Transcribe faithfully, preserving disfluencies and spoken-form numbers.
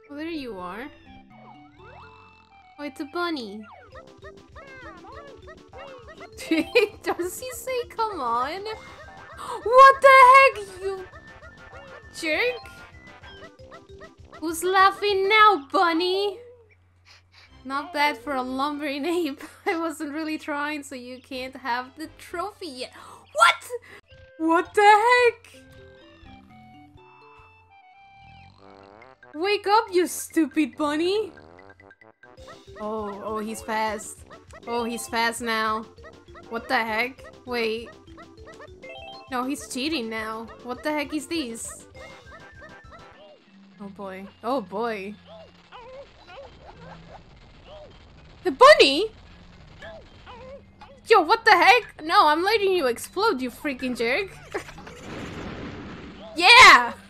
Oh, there you are. Oh, it's a bunny. Does he say come on? What the heck, you jerk? Who's laughing now, bunny? Not bad for a lumbering ape. I wasn't really trying, so you can't have the trophy yet. What? What the heck? Wake up, you stupid bunny! Oh, oh, he's fast. Oh, he's fast now. What the heck? Wait. No, he's cheating now. What the heck is this? Oh boy. Oh boy. The bunny? Yo, what the heck? No, I'm letting you explode, you freaking jerk. Yeah!